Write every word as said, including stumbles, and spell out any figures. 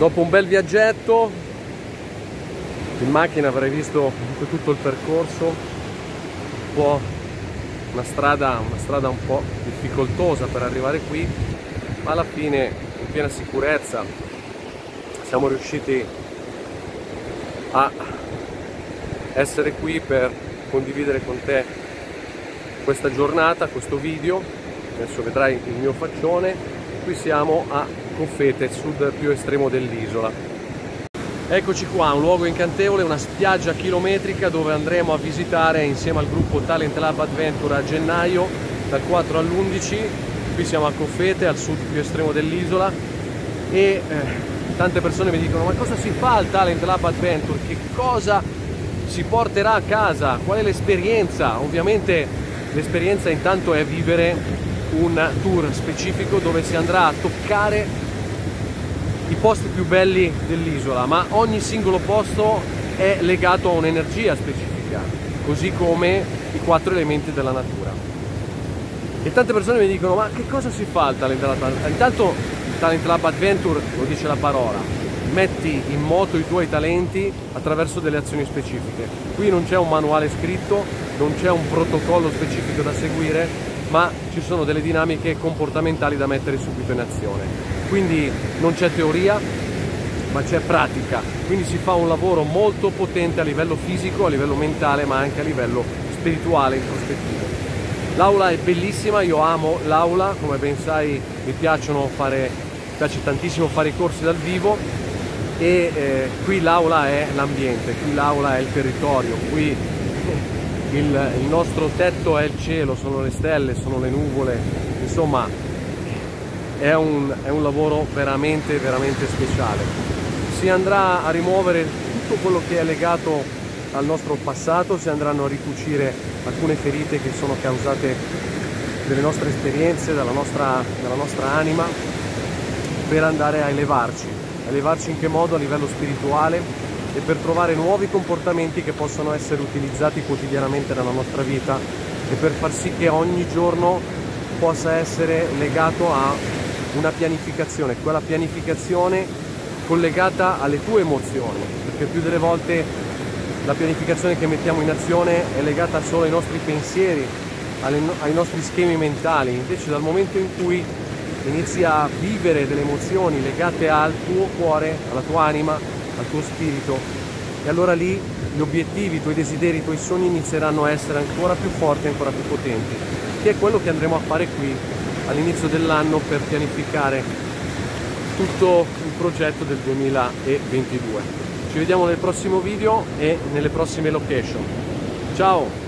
Dopo un bel viaggetto in macchina avrei visto tutto il percorso, un po' una strada, una strada un po' difficoltosa per arrivare qui, ma alla fine in piena sicurezza siamo riusciti a essere qui per condividere con te questa giornata, questo video. Adesso vedrai il mio faccione. Qui siamo a Coffete, sud più estremo dell'isola. Eccoci qua, un luogo incantevole, una spiaggia chilometrica dove andremo a visitare insieme al gruppo Talent Lab Adventure a gennaio dal quattro all'undici. Qui siamo a Coffete, al sud più estremo dell'isola, e eh, tante persone mi dicono: ma cosa si fa al Talent Lab Adventure? Che cosa si porterà a casa? Qual è l'esperienza? Ovviamente l'esperienza intanto è vivere un tour specifico dove si andrà a toccare i posti più belli dell'isola, ma ogni singolo posto è legato a un'energia specifica, così come i quattro elementi della natura. E tante persone mi dicono: ma che cosa si fa al Talent Lab Adventure? Intanto il Talent Lab Adventure, lo dice la parola, metti in moto i tuoi talenti attraverso delle azioni specifiche. Qui non c'è un manuale scritto, non c'è un protocollo specifico da seguire, ma ci sono delle dinamiche comportamentali da mettere subito in azione. Quindi non c'è teoria, ma c'è pratica. Quindi si fa un lavoro molto potente a livello fisico, a livello mentale, ma anche a livello spirituale, introspettivo. L'aula è bellissima, io amo l'aula, come ben sai mi piacciono fare, mi piace tantissimo fare i corsi dal vivo, e eh, qui l'aula è l'ambiente, qui l'aula è il territorio, qui Il, il nostro tetto è il cielo, sono le stelle, sono le nuvole, insomma è un, è un lavoro veramente, veramente speciale. Si andrà a rimuovere tutto quello che è legato al nostro passato, si andranno a ricucire alcune ferite che sono causate dalle nostre esperienze, dalla nostra, dalla nostra anima, per andare a elevarci. A elevarci in che modo? A livello spirituale, e per trovare nuovi comportamenti che possano essere utilizzati quotidianamente nella nostra vita, e per far sì che ogni giorno possa essere legato a una pianificazione, quella pianificazione collegata alle tue emozioni, perché più delle volte la pianificazione che mettiamo in azione è legata solo ai nostri pensieri, alle, ai nostri schemi mentali. Invece dal momento in cui inizi a vivere delle emozioni legate al tuo cuore, alla tua anima, al tuo spirito, e allora lì gli obiettivi, i tuoi desideri, i tuoi sogni inizieranno a essere ancora più forti, ancora più potenti, che è quello che andremo a fare qui all'inizio dell'anno per pianificare tutto il progetto del duemilaventidue. Ci vediamo nel prossimo video e nelle prossime location. Ciao!